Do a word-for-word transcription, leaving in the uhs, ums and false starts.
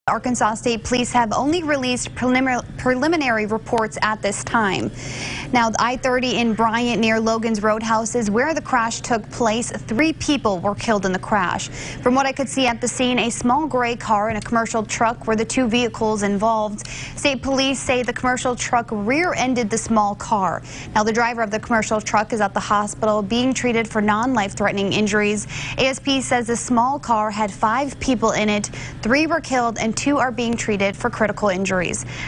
Arkansas State Police have only released preliminary, preliminary reports at this time. Now, I thirty in Bryant near Logan's Roadhouse is where the crash took place. Three people were killed in the crash. From what I could see at the scene, a small gray car and a commercial truck were the two vehicles involved. State police say the commercial truck rear-ended the small car. Now, the driver of the commercial truck is at the hospital being treated for non-life-threatening injuries. A S P says the small car had five people in it. Three were killed and two are being treated for critical injuries.